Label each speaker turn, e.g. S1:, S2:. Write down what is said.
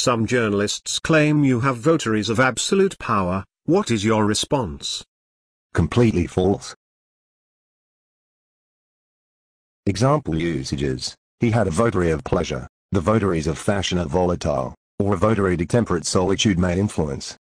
S1: Some journalists claim you have votaries of absolute power. What is your response?
S2: Completely false. Example usages: he had a votary of pleasure, the votaries of fashion are volatile, or a votary to temperate solitude may influence.